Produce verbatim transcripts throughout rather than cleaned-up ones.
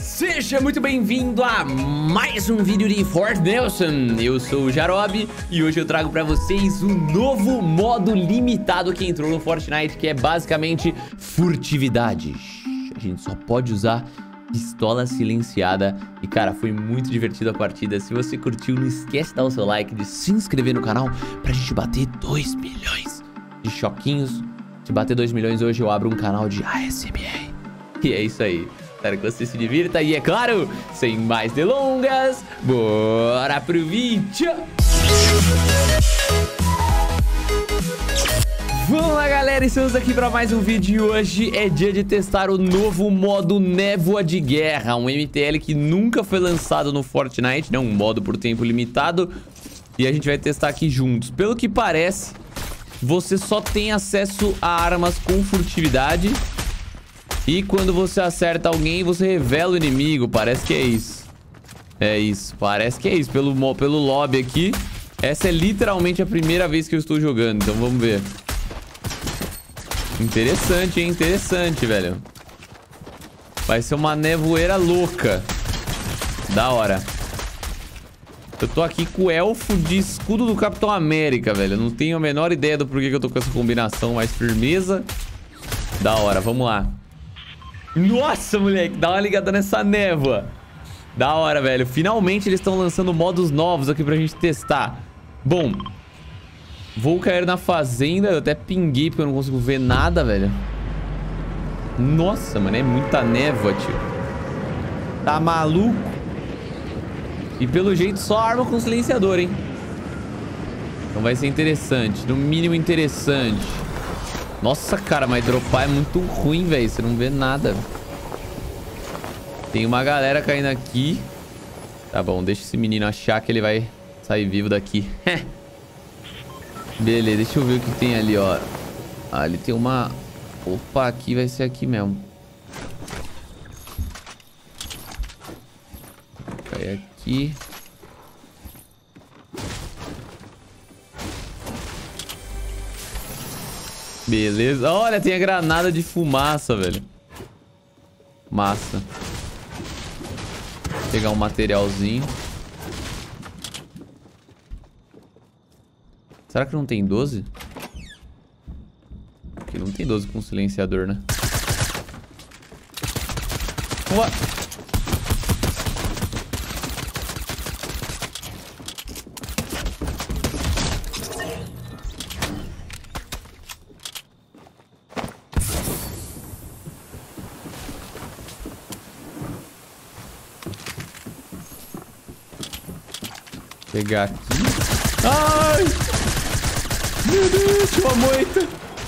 Seja muito bem-vindo a mais um vídeo de Fortnite. Eu sou o Jarob e hoje eu trago pra vocês o novo modo limitado que entrou no Fortnite, que é basicamente furtividade. A gente só pode usar pistola silenciada. E cara, foi muito divertido a partida. Se você curtiu, não esquece de dar o seu like, de se inscrever no canal pra gente bater dois milhões de choquinhos. Se bater dois milhões hoje, eu abro um canal de A S M R. E é isso aí. Espero que você se divirta e, é claro, sem mais delongas, bora pro vídeo! Vamos lá, galera, estamos aqui para mais um vídeo e hoje é dia de testar o novo modo Névoa de Guerra, um M T L que nunca foi lançado no Fortnite, né? Um modo por tempo limitado, e a gente vai testar aqui juntos. Pelo que parece, você só tem acesso a armas com furtividade. E quando você acerta alguém, você revela o inimigo. Parece que é isso. É isso, parece que é isso. Pelo, pelo lobby aqui. Essa é literalmente a primeira vez que eu estou jogando. Então vamos ver. Interessante, hein? Interessante, velho. Vai ser uma nevoeira louca. Da hora. Eu tô aqui com o elfo de escudo do Capitão América, velho. Eu não tenho a menor ideia do porquê que eu tô com essa combinação. Mais firmeza. Da hora, vamos lá. Nossa, moleque, dá uma ligada nessa névoa. Da hora, velho. Finalmente eles estão lançando modos novos aqui pra gente testar. Bom, vou cair na fazenda. Eu até pinguei porque eu não consigo ver nada, velho. Nossa, mano, é muita névoa, tio. Tá maluco? E pelo jeito só arma com silenciador, hein? Então vai ser interessante, no mínimo interessante. Nossa, cara, mas dropar é muito ruim, velho. Você não vê nada. Tem uma galera caindo aqui. Tá bom, deixa esse menino achar que ele vai sair vivo daqui. Beleza, deixa eu ver o que tem ali, ó. Ah, ali tem uma... Opa, aqui vai ser aqui mesmo. Cai aqui. Beleza. Olha, tem a granada de fumaça, velho. Massa. Vou pegar um materialzinho. Será que não tem doze? Aqui não tem doze com silenciador, né? What? Pegar aqui. Ai! Meu Deus, tinha uma moita.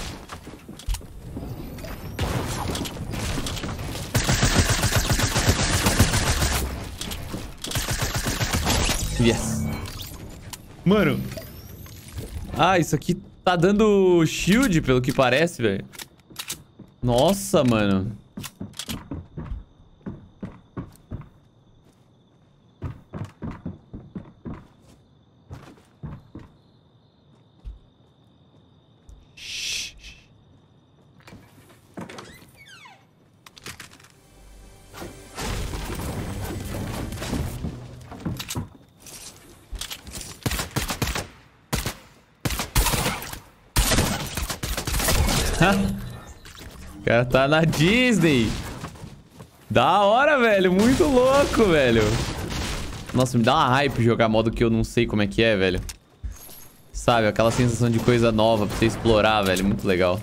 Yes. Mano. Ah, isso aqui tá dando shield, pelo que parece, velho. Nossa, mano. O cara tá na Disney. Da hora, velho. Muito louco, velho. Nossa, me dá uma hype jogar modo que eu não sei como é que é, velho. Sabe, aquela sensação de coisa nova pra você explorar, velho. Muito legal.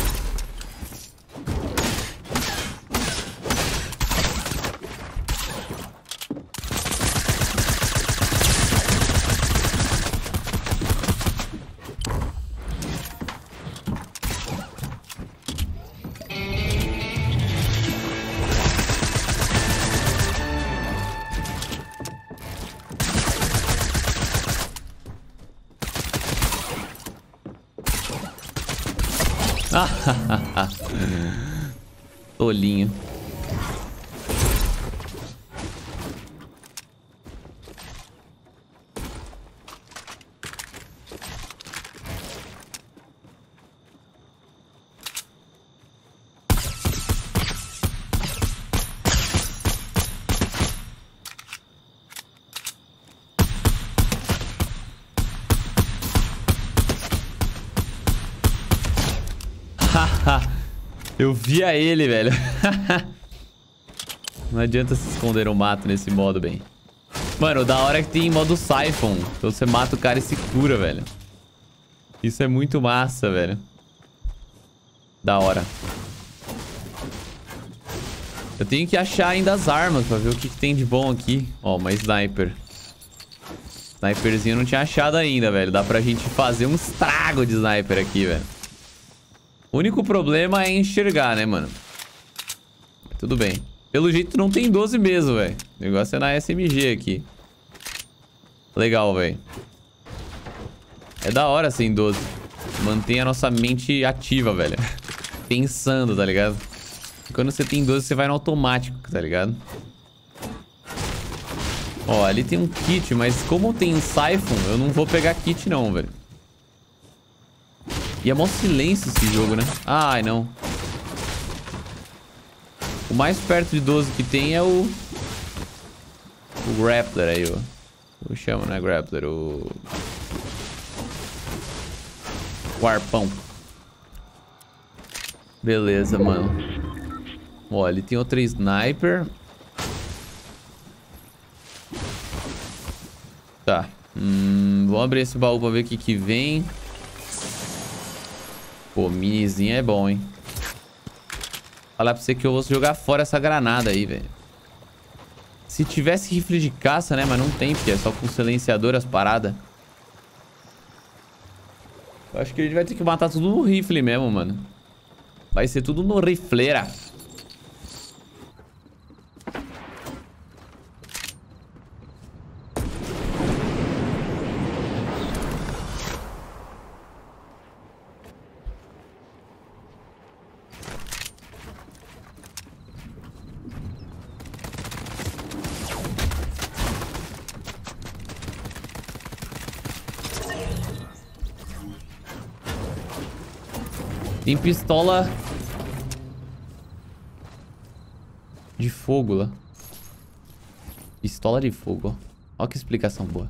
Tolinho. Eu via ele, velho. Não adianta se esconder no mato nesse modo, bem. Mano, da hora é que tem modo Siphon. Então você mata o cara e se cura, velho. Isso é muito massa, velho. Da hora. Eu tenho que achar ainda as armas pra ver o que, que tem de bom aqui. Ó, uma sniper. Sniperzinho eu não tinha achado ainda, velho. Dá pra gente fazer um estrago de sniper aqui, velho. O único problema é enxergar, né, mano? Tudo bem. Pelo jeito não tem doze mesmo, velho. O negócio é na S M G aqui. Legal, velho. É da hora sem doze. Mantém a nossa mente ativa, velho. Pensando, tá ligado? Quando você tem doze, você vai no automático, tá ligado? Ó, ali tem um kit, mas como tem Siphon, eu não vou pegar kit não, velho. E é mó silêncio esse jogo, né? Ai, não. O mais perto de doze que tem é o... O Grappler aí, ó. Eu chamo, né? Grappler, o... O arpão. Beleza, mano. Ó, ali tem outra sniper. Tá. Hum, vamos abrir esse baú pra ver o que que vem. Pô, minizinha é bom, hein? Falar pra você que eu vou jogar fora essa granada aí, velho. Se tivesse rifle de caça, né? Mas não tem, porque é só com silenciador as paradas. Eu acho que a gente vai ter que matar tudo no rifle mesmo, mano. Vai ser tudo no rifleira. Tem pistola de fogo lá. Pistola de fogo. Olha que explicação boa.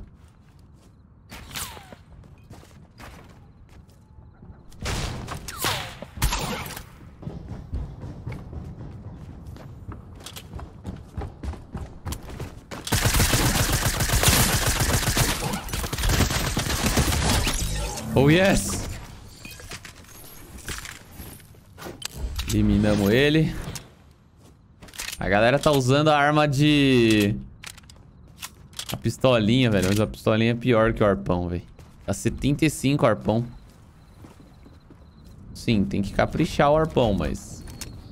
Oh, yes! Eliminamos ele. A galera tá usando a arma de... A pistolinha, velho. Mas a pistolinha é pior que o arpão, velho. Tá setenta e cinco arpão. Sim, tem que caprichar o arpão, mas...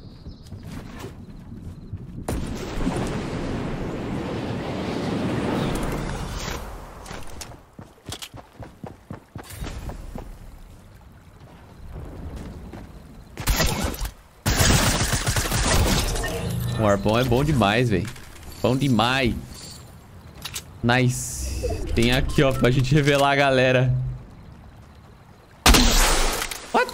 O arpão é bom demais, velho. Bom demais. Nice. Tem aqui, ó, pra gente revelar a galera. What?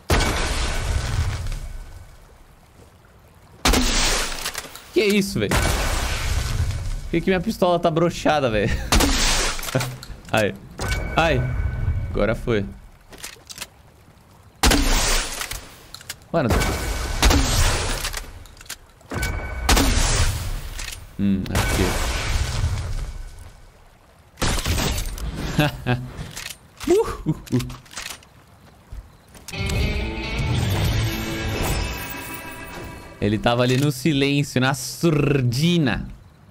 Que isso, velho? Por que que minha pistola tá broxada, velho? Ai. Ai. Agora foi. Mano... Hum, aqui. uh, uh, uh. Ele tava ali no silêncio, na surdina.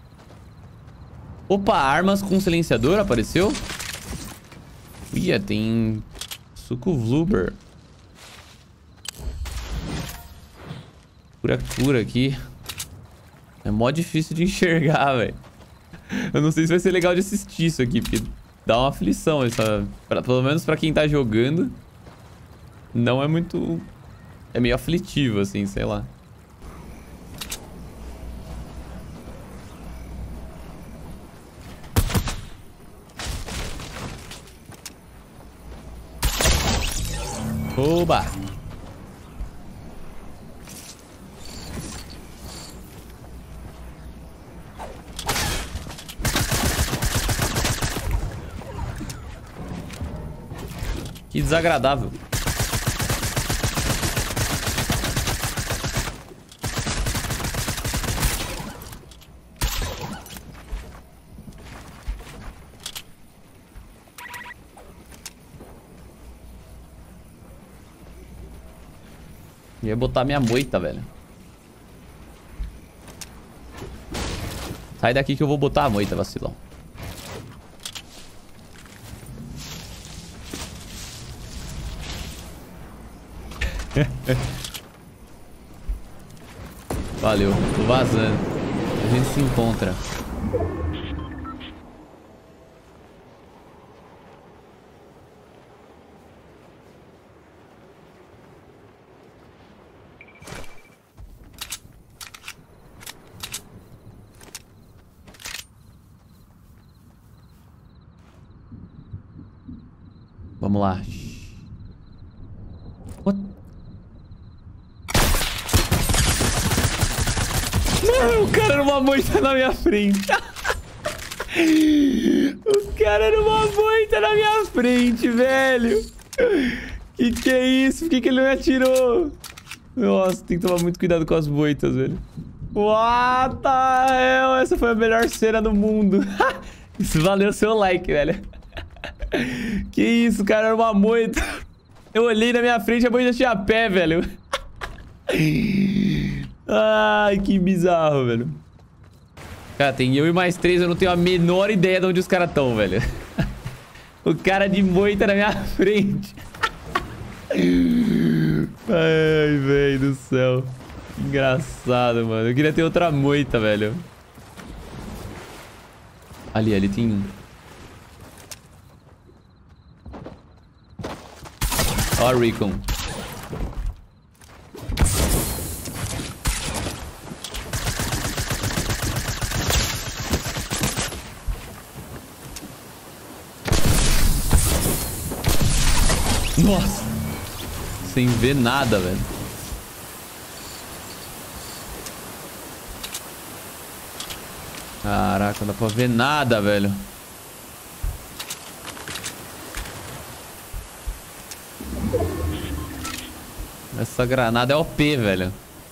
Opa, armas com silenciador apareceu? Ia, tem suco Vluber. Cura, cura aqui. É mó difícil de enxergar, velho. Eu não sei se vai ser legal de assistir isso aqui, porque dá uma aflição. Essa... Pra, pelo menos pra quem tá jogando, não é muito... É meio aflitivo, assim, sei lá. Oba! Que desagradável. Eu ia botar minha moita, velho. Sai daqui que eu vou botar a moita, vacilão. Valeu, tô vazando. A gente se encontra. Vamos lá. What? Mano, o cara era uma moita na minha frente. O cara era uma moita na minha frente, velho. Que que é isso? Por que que ele não me atirou? Nossa, tem que tomar muito cuidado com as moitas, velho. What the hell? Essa foi a melhor cena do mundo. Isso valeu o seu like, velho. Que isso, cara, era uma moita. Eu olhei na minha frente, a moita tinha pé, velho. Ai, que bizarro, velho. Cara, tem eu e mais três, eu não tenho a menor ideia de onde os caras estão, velho. O cara de moita na minha frente. Ai, velho do céu. Que engraçado, mano. Eu queria ter outra moita, velho. Ali, ali tem um. Ó, o Recon. Nossa. Sem ver nada, velho. Caraca, não dá pra ver nada, velho. Essa granada é O P, velho.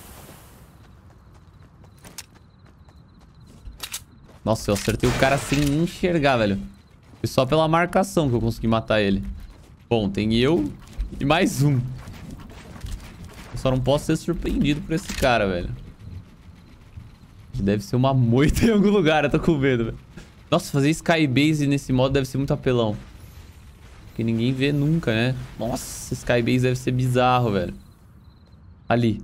Nossa, eu acertei o cara sem enxergar, velho. Foi só pela marcação que eu consegui matar ele. Bom, tem eu e mais um. Eu só não posso ser surpreendido por esse cara, velho. Deve ser uma moita em algum lugar, eu tô com medo, velho. Nossa, fazer Skybase nesse modo deve ser muito apelão. Porque ninguém vê nunca, né? Nossa, Skybase deve ser bizarro, velho. Ali.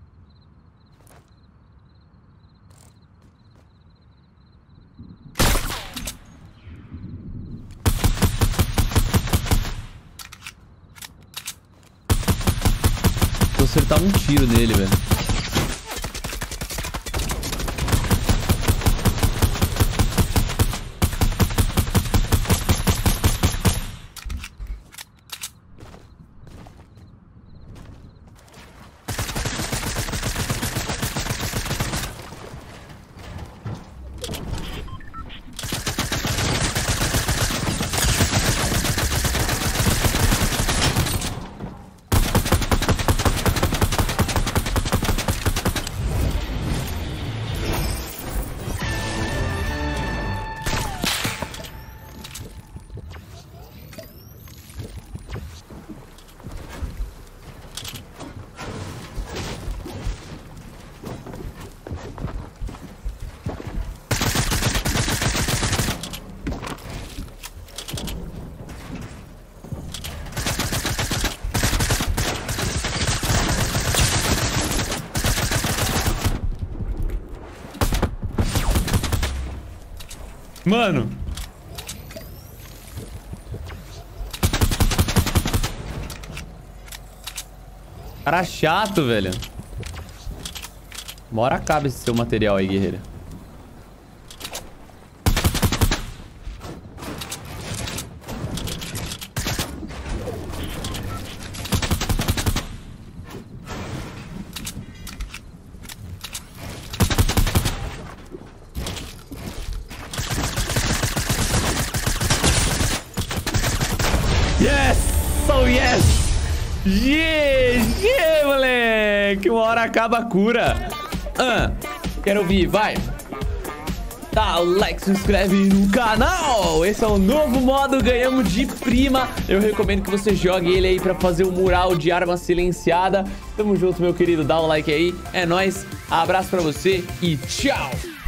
Vou acertar um tiro nele, velho. Mano. Cara chato, velho. Uma hora acaba esse seu material aí, guerreiro. Yes! Oh, yes! G G, moleque! Uma hora acaba a cura. Ah, quero ouvir, vai! dá o like, se inscreve no canal. Esse é o novo modo, ganhamos de prima. Eu recomendo que você jogue ele aí pra fazer o mural de arma silenciada. Tamo junto, meu querido, dá o like aí. É nóis, abraço pra você e tchau.